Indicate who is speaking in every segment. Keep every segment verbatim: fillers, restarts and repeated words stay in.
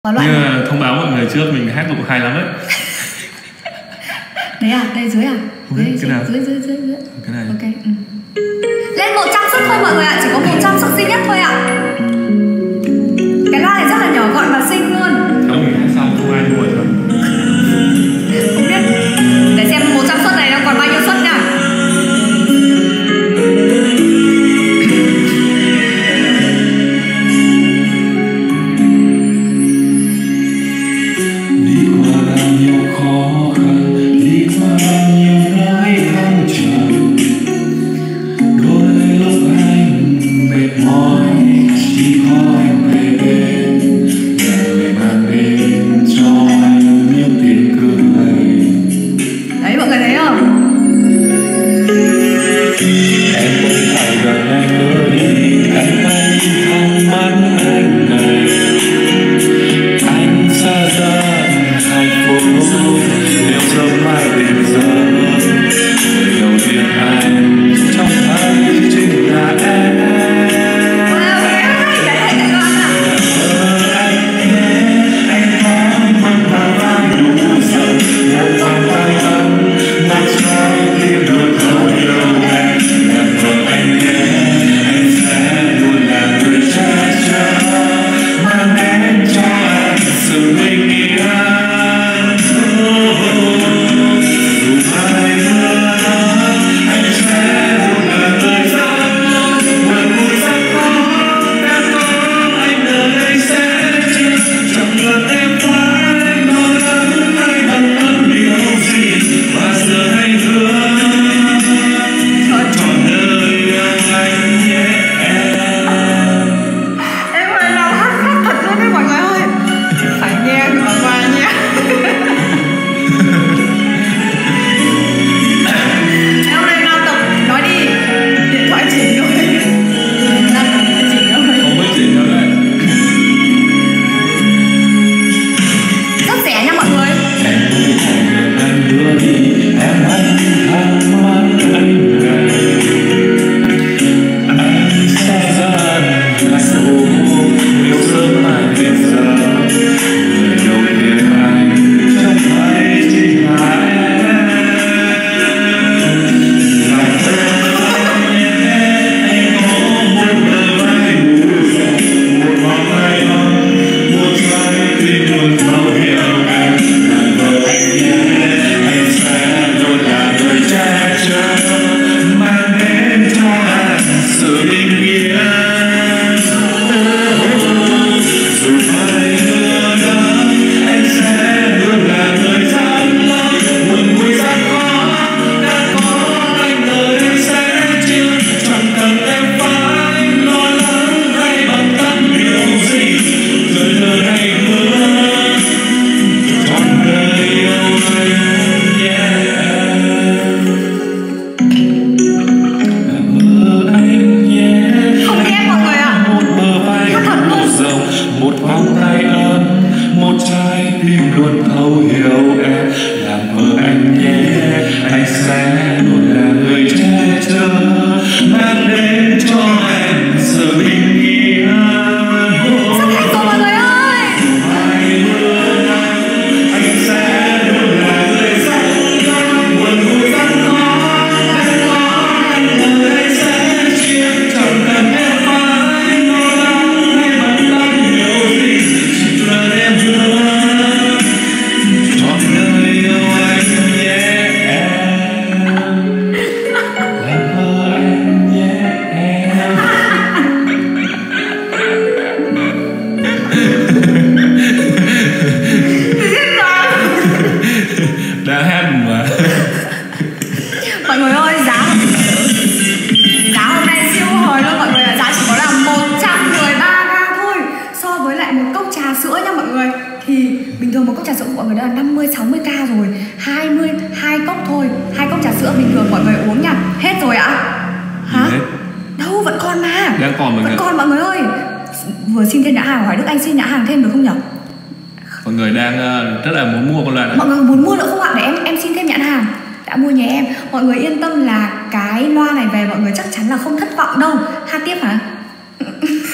Speaker 1: Nhưng mà thông báo mọi người trước, mình hát cũng hay lắm đấy.
Speaker 2: Đấy à, đây dưới à?
Speaker 1: Dưới,
Speaker 2: dưới,
Speaker 1: cái nào?
Speaker 2: dưới, dưới, dưới, dưới.
Speaker 1: Cái này.
Speaker 2: Ok. Ừ. Lên một trăm suất thôi mọi người ạ, chỉ có một trăm suất duy nhất thôi ạ. Cái loa này rất là nhỏ gọn và xinh luôn.
Speaker 1: Cháu mình hát xong không ai đuổi rồi.
Speaker 2: Không biết. Để xem một trăm suất này nó còn bao nhiêu suất nha.
Speaker 1: Mọi người đang uh, rất là muốn mua con loa này.
Speaker 2: Mọi người muốn mua nữa không ạ? Để em em xin thêm nhãn hàng. Đã mua nhà em. Mọi người yên tâm là cái loa này về mọi người chắc chắn là không thất vọng đâu. Hát tiếp hả?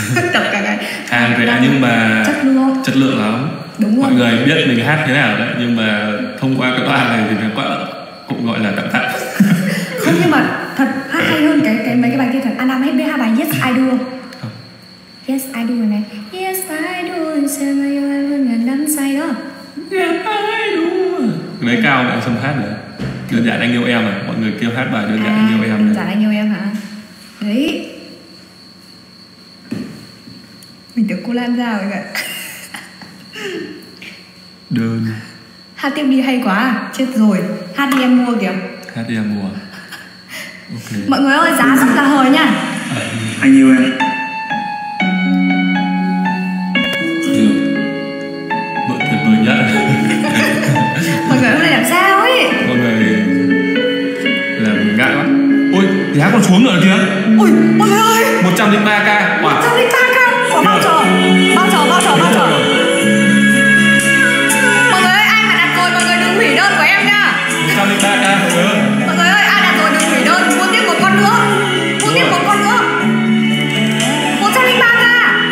Speaker 2: Tập cả ngày.
Speaker 1: Hàng rẻ nhưng mà
Speaker 2: chất lượng.
Speaker 1: Chất lượng lắm.
Speaker 2: Đúng rồi.
Speaker 1: Mọi người biết mình hát thế nào đấy, nhưng mà thông qua cái đoạn này thì nó quá cũng gọi là tạm tạm.
Speaker 2: Không, nhưng mà thật hát hay hơn cái cái mấy cái bài kia thật. Anh Nam hết biết hát bài Yes I Do không?
Speaker 1: Không.
Speaker 2: Yes I Do này. Yes I Do, xem mà yêu em hơn ngàn năm say đó.
Speaker 1: Yes I Do. Cái đấy cao lại xong hát nữa. Đơn giản anh yêu em à, mọi người kêu hát bài đơn giản
Speaker 2: à,
Speaker 1: anh yêu em.
Speaker 2: Đơn giản anh yêu em hả? Đấy. Mình tưởng cô Lan ra rồi kìa.
Speaker 1: Đơn.
Speaker 2: Hát tiếp đi hay quá à? Chết rồi. Hát đi em mua kìa.
Speaker 1: Hát đi em mua. Ok.
Speaker 2: Mọi người ơi, giá rất là hời nha.
Speaker 3: Anh yêu em.
Speaker 1: Được. Vợ tuyệt vời nhất.
Speaker 2: Mọi người hôm nay làm sao ấy?
Speaker 1: Mọi người làm ngại quá. Ôi, giá còn xuống nữa kìa.
Speaker 2: Ui, mọi người ơi,
Speaker 1: một trăm lẻ ba k.
Speaker 2: một trăm lẻ ba k. Có bao trò. Bao trò, bao trò, bao trò. Mọi người ơi, ai mà đặt rồi mọi người đừng hủy đơn của em nha.
Speaker 1: một trăm lẻ ba k mọi người ơi.
Speaker 2: Mọi người ơi, ai đặt rồi đừng hủy đơn. Mua tiếp một con nữa. Mua tiếp một con nữa. một trăm lẻ ba k.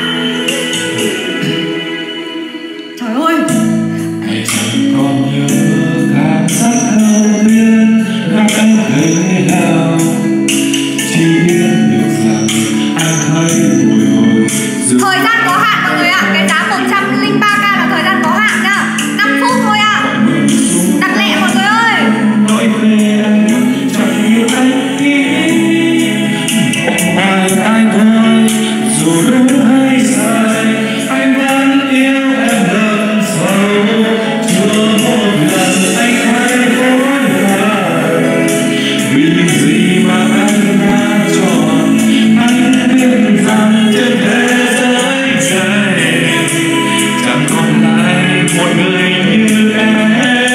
Speaker 2: Trời ơi.
Speaker 3: Hãy chẳng còn nhớ cảm giác đầu tiên gặp em thế nào, chỉ biết được rằng anh thấy bồi hồi.
Speaker 2: Thời gian có hạn mọi người ạ. Cái giá một trăm lẻ ba k là thời gian có hạn nha. năm phút thôi ạ. Đặt lẹ mọi người ơi.
Speaker 3: Nói về anh chẳng hiểu anh nghĩ một bài ai thôi, dù đúng hay sai anh vẫn yêu em gần sâu. Chưa một lần anh thấy hối hận vì gì mà anh đã chọn. Anh biết rằng trên thế giới này chẳng còn lại một người như em.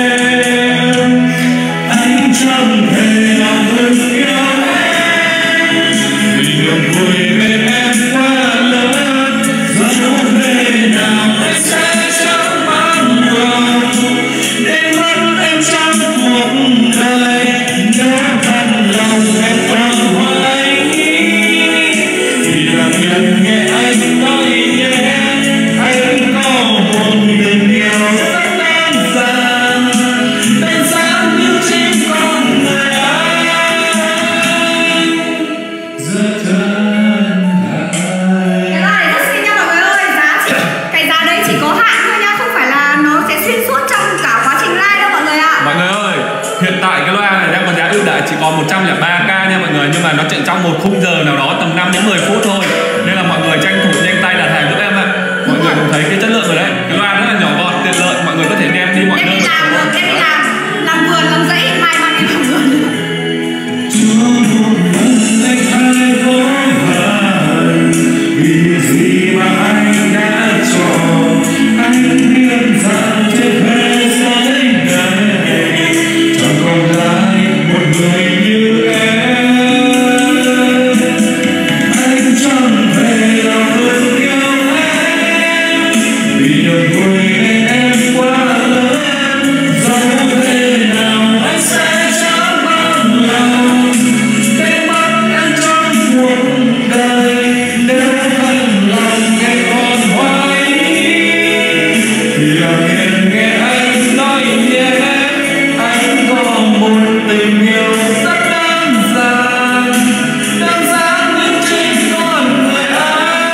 Speaker 3: Anh chẳng thể nào ngừng yêu em vì niềm vui bên em quá lớn. Dẫu thế nào anh sẽ chẳng mang lòng để mất em trong cuộc đời. Nếu thật lòng em còn hoài nghi thì làm nhận nghe anh nói nhé. Anh có một tình yêu rất đơn giản, đơn giản như chính con người anh, rất chân thành.
Speaker 2: Cái loa này rất xinh nha mọi người ơi. Giá chỉ, cái giá đấy chỉ có hạn thôi nha. Không phải là nó sẽ xuyên suốt trong cả quá trình live đâu mọi người ạ.
Speaker 1: Mọi người ơi, hiện tại cái loa này đang có giá ưu đãi chỉ còn một trăm lẻ ba k nha mọi người, nhưng mà nó chạy trong một khung giờ nào đó tầm năm đến mười phút thôi. Nên là mọi người tranh thủ nhanh tay đặt hàng giúp em ạ. Mọi người cũng thấy cái chất lượng rồi đấy. Cái loa rất là nhỏ gọn, tiện lợi, mọi người có thể đem đi mọi
Speaker 2: Em
Speaker 1: nơi.
Speaker 2: đi làm được, em đi làm làm vườn, làm dãy, mai mang đi làm vườn.
Speaker 3: Chưa một lần anh thấy hối hận vì gì mà anh đã chọn. Anh biết rằng trên thế giới này chẳng còn lại một người như em. Anh chẳng thể nào ngừng yêu em vì niềm vui bên em quá lớn. Dẫu thế nào anh sẽ chẳng mang lòng để mất em trong cuộc đời. Nếu thật lòng em còn hoài nghi thì làm phiền nghe anh nói nhé. Anh có một tình yêu rất đơn giản, đơn giản như chính con người anh.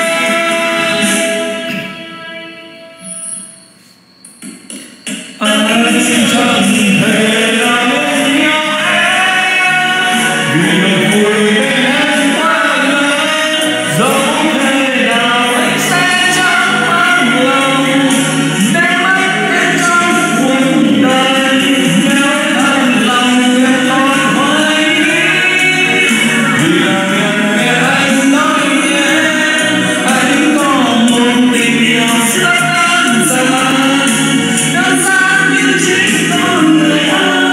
Speaker 3: Anh chẳng thể nào ngừng yêu em vì niềm vui bên em quá lớn. Dẫu thế nào anh sẽ chẳng mang lòng để mất em trong cuộc đời. Nếu thật lòng em còn hoài nghi thì làm phiền nghe anh nói nhé. Anh có một tình yêu rất đơn giản, đơn giản như chính con người anh.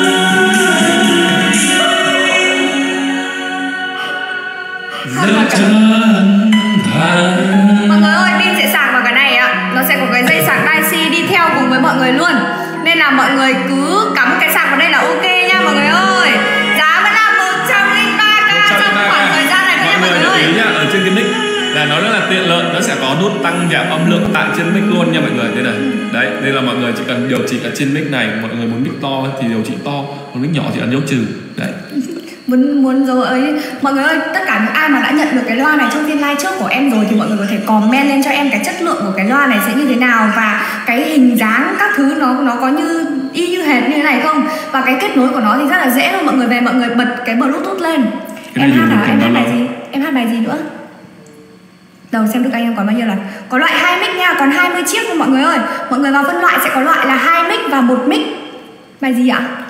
Speaker 3: Rất chân thành.
Speaker 2: Mọi người ơi, pin sẽ sạc vào cái này ạ. Nó sẽ có cái dây sạc Type C đi theo cùng với mọi người luôn. Nên là mọi người cứ cắm cái sạc vào đây là ok nha mọi người ơi. Giá vẫn là một trăm lẻ ba k trong khoảng thời gian này thôi nha mọi người
Speaker 1: Mọi người để
Speaker 2: ơi.
Speaker 1: ý nhá, ở trên cái nick là nó rất là tiện lợi, nó sẽ có nút tăng giảm âm lượng tại trên mic luôn nha mọi người. Đây này, đấy, đây là mọi người chỉ cần điều chỉnh ở trên mic này, mọi người muốn mic to thì điều chỉnh to, còn mic nhỏ thì ấn dấu trừ. Đấy.
Speaker 2: muốn muốn rồi ấy mọi người ơi, tất cả những ai mà đã nhận được cái loa này trong phiên live trước của em rồi thì mọi người có thể comment lên cho em cái chất lượng của cái loa này sẽ như thế nào, và cái hình dáng các thứ nó nó có như y như hệt như thế này không, và cái kết nối của nó thì rất là dễ luôn. Mọi người về mọi người bật cái bluetooth lên.
Speaker 1: Cái
Speaker 2: Em hát
Speaker 1: này
Speaker 2: hả? Em hát bài
Speaker 1: lâu.
Speaker 2: gì? Em hát bài gì nữa? Đầu xem được anh em còn bao nhiêu lần. Có loại hai mic nha, còn hai mươi chiếc thôi mọi người ơi. Mọi người vào phân loại sẽ có loại là hai mic và một mic. Bài gì ạ?